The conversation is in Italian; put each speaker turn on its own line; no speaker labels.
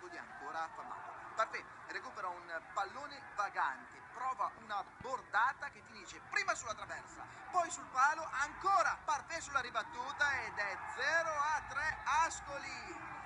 Ascoli ancora affannato. Parfait recupera un pallone vagante, prova una bordata che finisce prima sulla traversa, poi sul palo, ancora Parfait sulla ribattuta ed è 0-3 Ascoli.